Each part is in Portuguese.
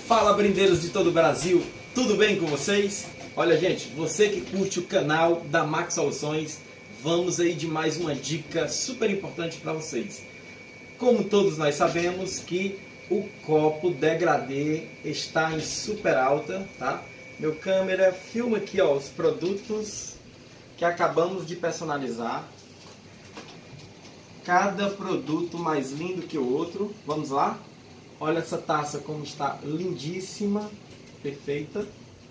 Fala, brindeiros de todo o Brasil, tudo bem com vocês? Olha, gente, você que curte o canal da Max Soluções, vamos aí de mais uma dica super importante para vocês. Como todos nós sabemos que o copo degradê está em super alta, tá? Meu câmera filma aqui, ó, os produtos que acabamos de personalizar. Cada produto mais lindo que o outro. Vamos lá? Olha essa taça como está lindíssima, perfeita.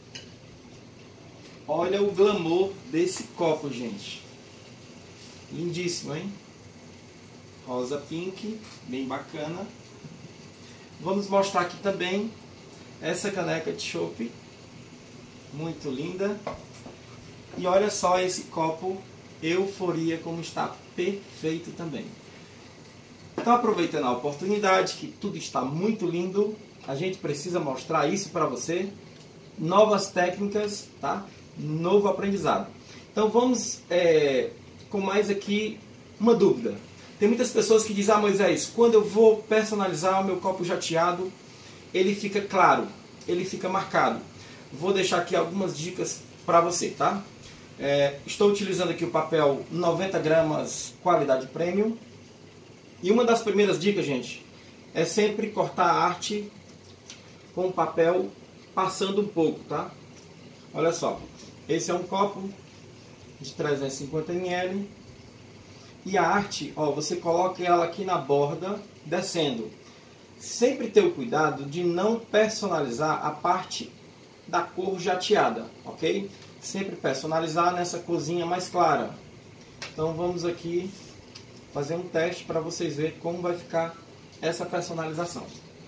Olha o glamour desse copo, gente. Lindíssimo, hein? Rosa pink, bem bacana. Vamos mostrar aqui também essa caneca de chopp, muito linda. E olha só esse copo Euforia como está perfeito também. Então, aproveitando a oportunidade, que tudo está muito lindo, a gente precisa mostrar isso para você. Novas técnicas, tá? Novo aprendizado. Então vamos com mais aqui uma dúvida. Tem muitas pessoas que dizem: ah, Moisés, quando eu vou personalizar o meu copo jateado, ele fica claro, ele fica marcado. Vou deixar aqui algumas dicas para você, tá? Estou utilizando aqui o papel 90 gramas qualidade premium. E uma das primeiras dicas, gente, é sempre cortar a arte com o papel passando um pouco, tá? Olha só, esse é um copo de 350 ml. E a arte, ó, você coloca ela aqui na borda, descendo. Sempre ter o cuidado de não personalizar a parte da cor jateada, ok? Sempre personalizar nessa corzinha mais clara. Então vamos aqui fazer um teste para vocês verem como vai ficar essa personalização.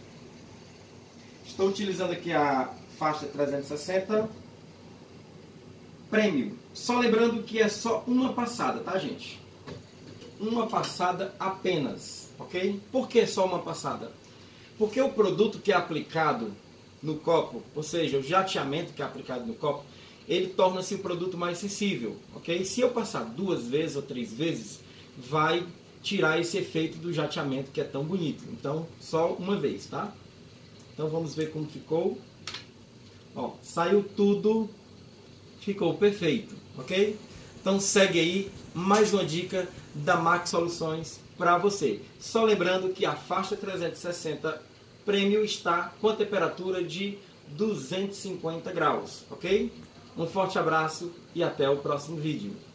Estou utilizando aqui a faixa 360 Premium. Só lembrando que é só uma passada, tá, gente? Uma passada apenas, ok? Por que só uma passada? Porque o produto que é aplicado no copo, ou seja, o jateamento que é aplicado no copo, ele torna-se o produto mais sensível, ok? Se eu passar 2 vezes ou 3 vezes, vai tirar esse efeito do jateamento que é tão bonito. Então, só uma vez, tá? Então, vamos ver como ficou. Ó, saiu tudo, ficou perfeito, ok? Então, segue aí mais uma dica da Max Soluções para você. Só lembrando que a faixa 360 Premium está com a temperatura de 250 graus, ok? Um forte abraço e até o próximo vídeo.